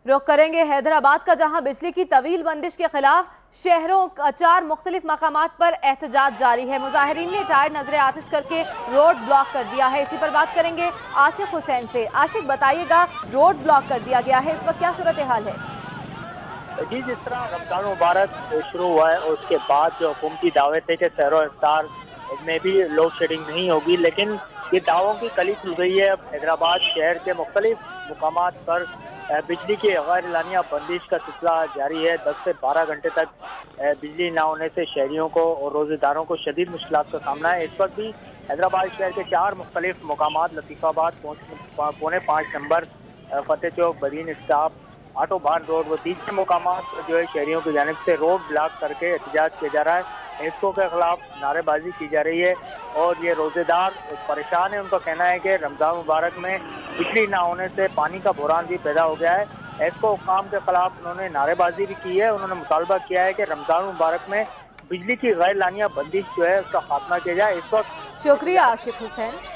रुख करेंगे हैदराबाद का, जहां बिजली की तवील बंदिश के खिलाफ शहरों 4 मुख्तलिफ मकामात पर एहतजाज जारी है। मुजाहिरीन ने टायर नजर आतिश करके रोड ब्लॉक कर दिया है। इसी पर बात करेंगे आशिक हुसैन से। आशिक, बताइएगा, रोड ब्लॉक कर दिया गया है, इस वक्त क्या सूरत हाल है? जी, जिस तरह रमजान मुबारक शुरू हुआ है और उसके बाद जो हुकूमती दावे थे कि सहरो इफ्तार में भी लोड शेडिंग नहीं होगी, लेकिन ये दावों की कली खुल गई है। अब हैदराबाद शहर के मुख्तलिफ मुकामात पर बिजली की गैर लानिया बंदिश का सिलसिला जारी है। 10 से 12 घंटे तक बिजली ना होने से शहरियों को और रोजेदारों को शदीद मुश्किलात का सामना है। इस वक्त भी हैदराबाद शहर के 4 मुख्तलिफ मुकामात, लतीफ़ाबाद, पौने 5 नंबर, Fateh Chowk, Badin staff, autobahn road व तीसरे मुकामात जो है शहरियों की जानिब से रोड ब्लॉक करके एहतजाज किया जा रहा है। इसको के खिलाफ नारेबाजी की जा रही है और ये रोजेदार परेशान है। उनका कहना है कि रमजान मुबारक में बिजली ना होने से पानी का बहरान भी पैदा हो गया है। इसको हुक्काम के खिलाफ उन्होंने नारेबाजी भी की है। उन्होंने मुतालबा किया है कि रमजान मुबारक में बिजली की गैर लानिया बंदिश जो है उसका खात्मा किया जाए। इस वक्त शुक्रिया आशिक हुसैन।